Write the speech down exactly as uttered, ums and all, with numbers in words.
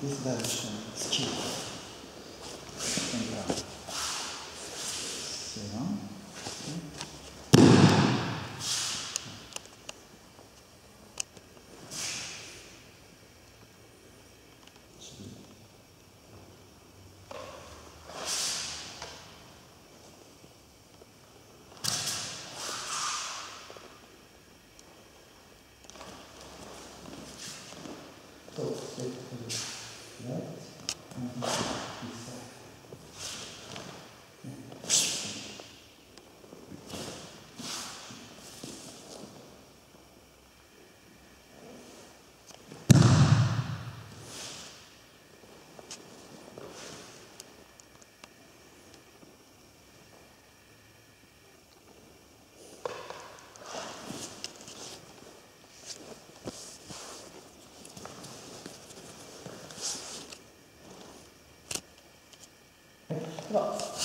Jest dalszy skill. Dobra. Zero. So, step to the right, and this side. Dwa.